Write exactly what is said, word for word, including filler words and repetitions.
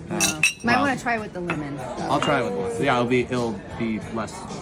No. Uh, Might well, want to try with the lemon. I'll try it with one. Yeah, it'll be it'll be less